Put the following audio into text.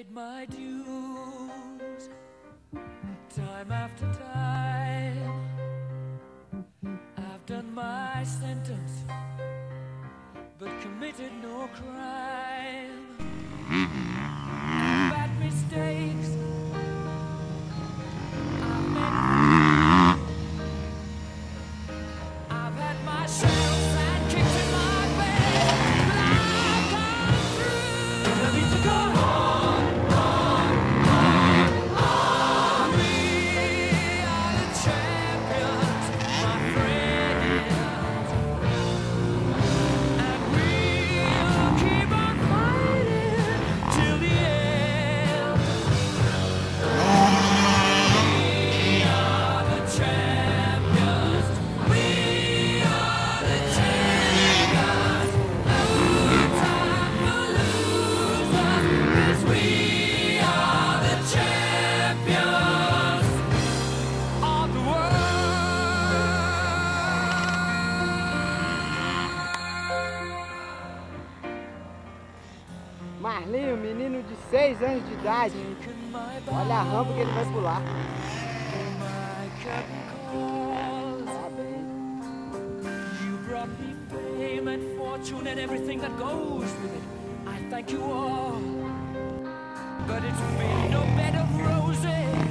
paid my dues, time after time. I've done my sentence, but committed no crime. Bad mistakes I've made. I've had my shells and kicks in my face, but I've come through. The beats are gone. We are the champions, my friends, and we'll keep on fighting till the end. We are the champions. We are the champions. No time for losers, 'cause we are the champions of the world. Marlinho, menino de 6 anos de idade. Taken my Olha a rampa que ele vai pular. my curtain calls. Parabéns. You brought me fame and fortune and everything that goes with it. I thank you all, but it's been no bed of roses.